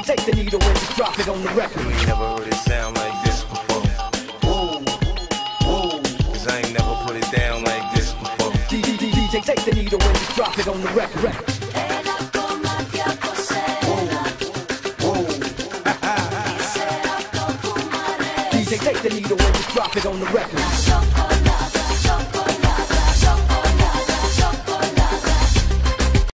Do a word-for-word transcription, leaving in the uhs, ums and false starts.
take the needle and just drop it on the record. You ain't never heard it sound like this before. Whoa, whoa, cause I ain't never put it down like this before. D J take the needle and just drop it on the record. D J take the needle and just drop it on the record.